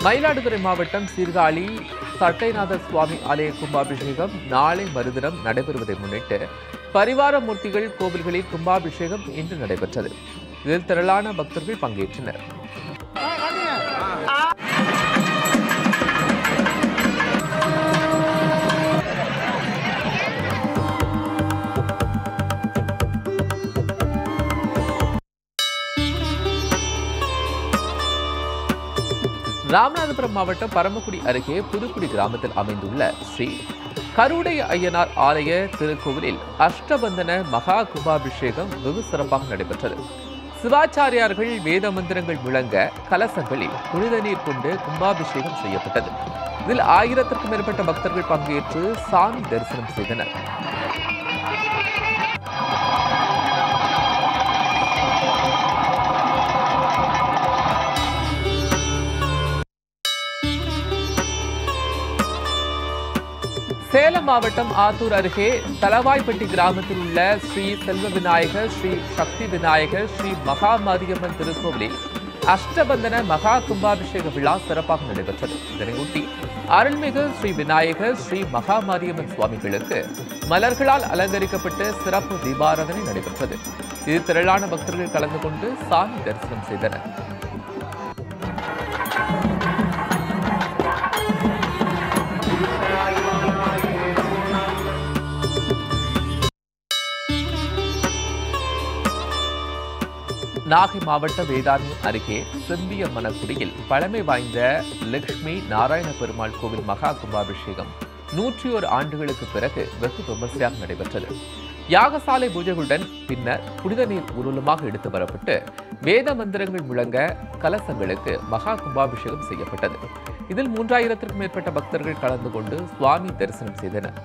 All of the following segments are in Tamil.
மயிலாடுதுறை மாவட்டம் சீர்காழி சட்டைநாத சுவாமி ஆலய கும்பாபிஷேகம் நாளை மறுதினம் நடைபெறுவதை முன்னிட்டு பரிவார மூர்த்திகள் கோவில்களில் கும்பாபிஷேகம் இன்று நடைபெற்றது. இதில் திரளான பக்தர்கள் பங்கேற்றனர். ராமநாதபுரம் மாவட்டம் பரமக்குடி அருகே புதுக்குடி கிராமத்தில் அமைந்துள்ள ஸ்ரீ கருடைய ஐயனார் ஆலய திருக்கோவிலில் அஷ்டபந்தன மகா கும்பாபிஷேகம் வெகு சிறப்பாக நடைபெற்றது. சிவாச்சாரியார்கள் வேத மந்திரங்கள் முழங்க கலசங்களில் புனித நீர் கொண்டு கும்பாபிஷேகம் செய்யப்பட்டது. இதில் 1000க்கும் மேற்பட்ட பக்தர்கள் பங்கேற்று சாமி தரிசனம் செய்தனர். சேலம் மாவட்டம் ஆத்தூர் அருகே தலவாய்ப்பட்டி கிராமத்தில் உள்ள ஸ்ரீ செல்வ விநாயகர், ஸ்ரீ சக்தி விநாயகர், ஸ்ரீ மகா மாரியம்மன் திருக்கோவிலில் அஷ்டபந்தன மகா கும்பாபிஷேக விழா சிறப்பாக நடைபெற்றது. இதனையொட்டி அருள்மிகு ஸ்ரீ விநாயகர், ஸ்ரீ மகா மாரியம்மன் சுவாமிகளுக்கு மலர்களால் அலங்கரிக்கப்பட்டு சிறப்பு தீபாராதனை நடைபெற்றது. இதில் திரளான பக்தர்கள் கலந்து கொண்டு சாமி தரிசனம் செய்தனர். நாகை மாவட்டம் வேதாரண்யம் அருகே செம்பியம்மனக்குடியில் பழமை வாய்ந்த லட்சுமி நாராயண பெருமாள் கோவில் மகா கும்பாபிஷேகம் 101 ஆண்டுகளுக்கு பிறகு வெகு விமர்சையாக நடைபெற்றது. யாகசாலை பூஜைகளுடன் பின்னர் புனித நீர் ஊர்வலமாக எடுத்து வரப்பட்டு வேத மந்திரங்கள் முழங்க கலசங்களுக்கு மகா கும்பாபிஷேகம் செய்யப்பட்டது. இதில் 3000க்கும் மேற்பட்ட பக்தர்கள் கலந்து கொண்டு சுவாமி தரிசனம் செய்தனர்.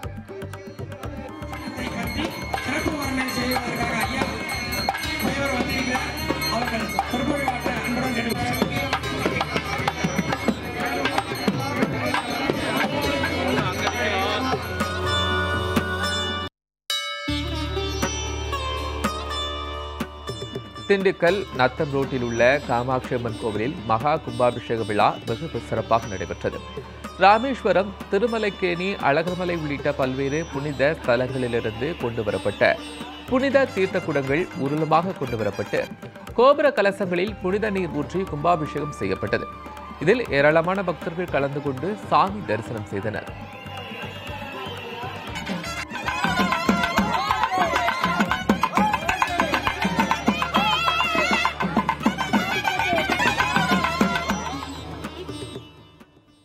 திண்டுக்கல் நத்தம் ரோட்டில் உள்ள காமாட்சி அம்மன் கோவிலில் மகா கும்பாபிஷேக விழா வெகு சிறப்பாக நடைபெற்றது. ராமேஸ்வரம், திருமலைக்கேணி, அழகர்மலை உள்ளிட்ட பல்வேறு புனித தலங்களிலிருந்து கொண்டுவரப்பட்ட புனித தீர்த்த குடங்கள் ஊர்வலமாக கொண்டுவரப்பட்டு கோபுர கலசங்களில் புனித நீர் ஊற்றி கும்பாபிஷேகம் செய்யப்பட்டது. இதில் ஏராளமான பக்தர்கள் கலந்து கொண்டு சாமி தரிசனம் செய்தனர்.